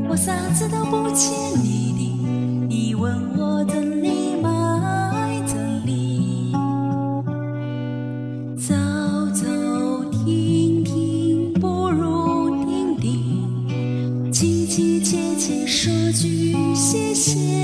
我啥子都不欠你的，你问我怎里埋怎里，走走停停不如定定，叽叽切切说句谢谢。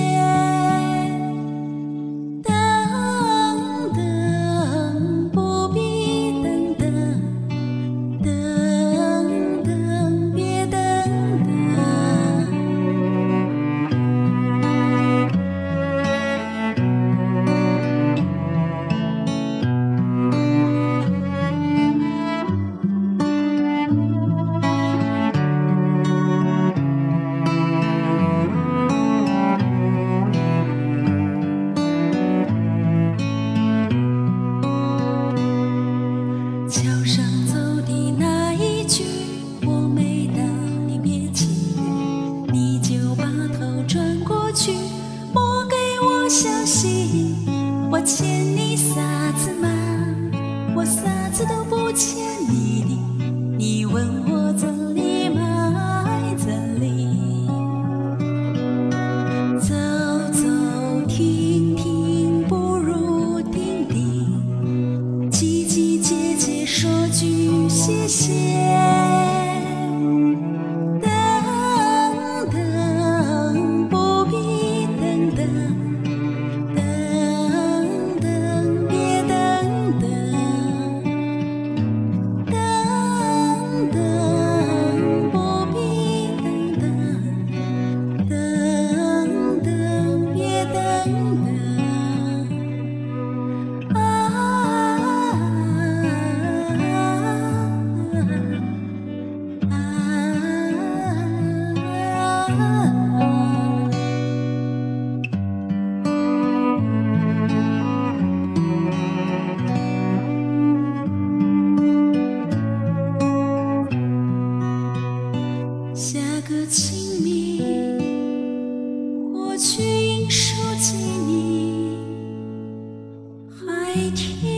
桥上走的那一句，我没到你别轻语，你就把头转过去，莫给我消息。我欠你啥子嘛？我啥子都不欠你的，你问我怎里埋怎里，走走停停不如定定，叽叽切切说句谢谢。等等不必等等，等等别等等，等等不必等等，等等别等等。下个清明，我去应书记你，海天。